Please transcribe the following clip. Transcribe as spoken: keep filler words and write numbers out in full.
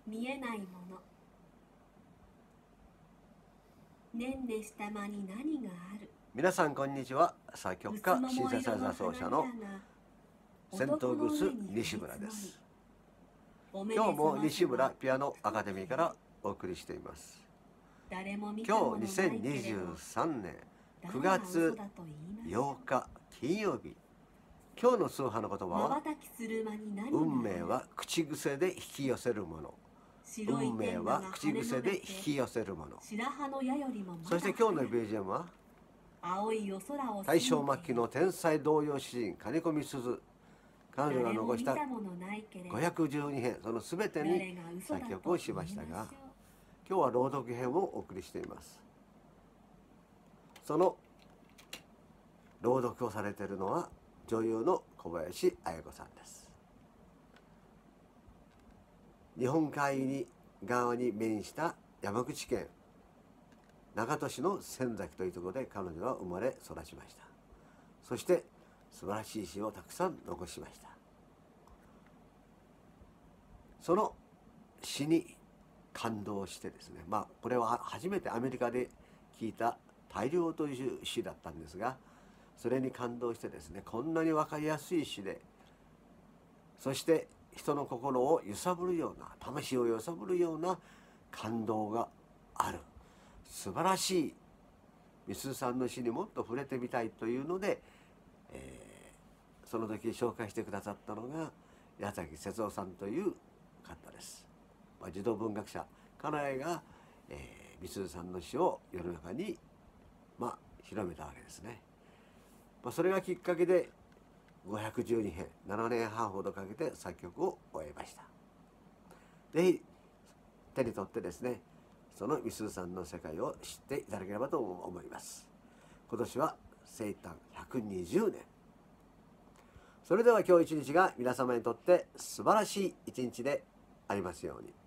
見えないもの。ねんねした間に何がある。 皆さんこんにちは。作曲家シンセサイザー奏者のセントウグス西村です。今日も西村ピアノアカデミーからお送りしています。今日にせんにじゅうさんねんくがつようか金曜日。今日の通販の言葉は、運命は口癖で引き寄せるもの。運命は口癖で引き寄せるもの。そして今日の ビージーエム は、大正末期の天才童謡詩人金子みすゞ。彼女が残したごひゃくじゅうにへん、その全てに作曲をしましたが、今日は朗読編をお送りしています。その朗読をされているのは女優の小林綾子さんです。日本海に側に面した山口県長門市の仙崎というところで彼女は生まれ育ちました。そして素晴らしい詩をたくさん残しました。その詩に感動してですね、まあこれは初めてアメリカで聞いた大量という詩だったんですが、それに感動してですね、こんなに分かりやすい詩で、そして人の心を揺さぶるような、魂を揺さぶるような感動がある素晴らしいみすゞさんの詩にもっと触れてみたいというので、えー、その時紹介してくださったのが矢崎節夫さんという方です。まあ、児童文学者家内が、えー、みすゞさんの詩を世の中に、まあ、広めたわけですね。まあ、それがきっかけでごひゃくじゅうにへん、ななねんはんほどかけて作曲を終えました。ぜひ手に取ってですね、そのみすゞさんの世界を知っていただければと思います。今年は生誕ひゃくにじゅうねん。それでは今日一日が皆様にとって素晴らしい一日でありますように。